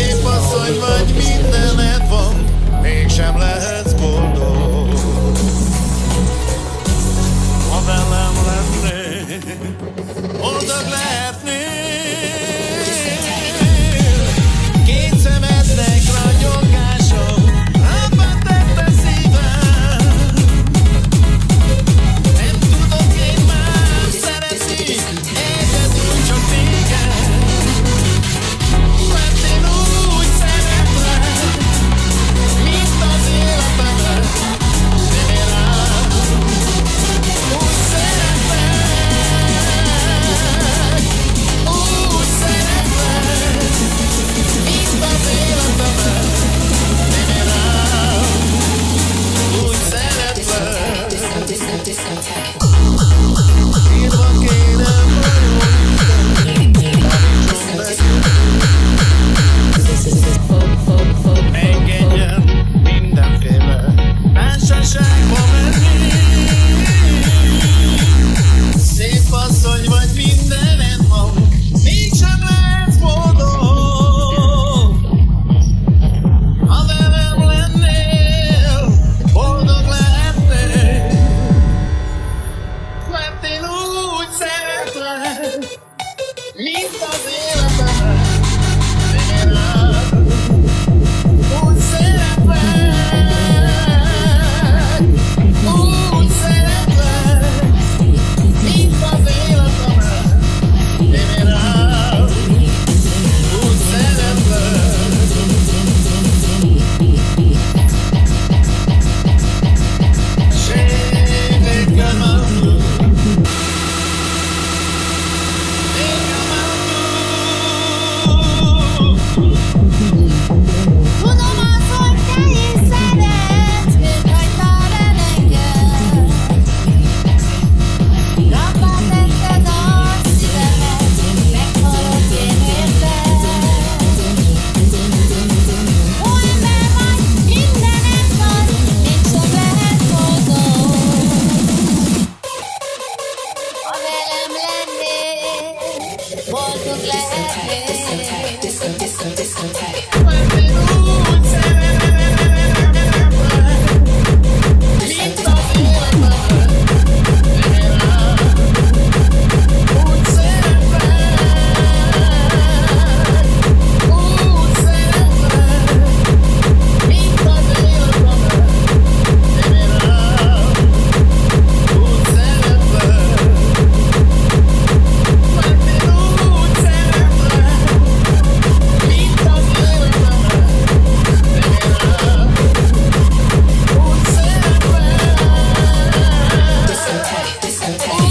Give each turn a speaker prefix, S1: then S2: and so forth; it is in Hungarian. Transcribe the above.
S1: Szépasszony vagy, mindened van, mégsem lehetsz boldog. Ha velem lennél, boldog lehetnél. Két szemednek ragyogása abban tette szívem. Nem tudok én már szeretni, egyedül csak téged. Mert én úgy szeretlek, mint az életemet. De én rád úgy szeretlek, úgy szeretlek, mint az életemet. De én rád úgy szeretlek. Írva kérem engedjen mindenféle társaságba menni. Szépasszony vagy, mindened van, mégsem lehetsz boldog. Ha velem lennél, boldog lehetnél. Mert én úgy szeretlek, mint az életemet. Én rád úgy szeretlek, úgy szeretlek, mint az életemet. Én rád úgy szeretlek. Sévekkel mondom,
S2: Tudom az, hogy te is szeretsz, mihagytál el engem. Rabba tetted a szívemet, meghalok én érted. Ó, ember vagy, mindened van, mégsem lehet boldog. Ha velem lennél, boldog lehetnél.
S1: Mert én úgy szeretlek, mint az életemet. Én rád úgy szeretlek, úgy szeretlek, mint az életemet. Én rád úgy szeretlek. Mert én úgy szeretlek, mint az életemet. Úgy szeretlek, úgy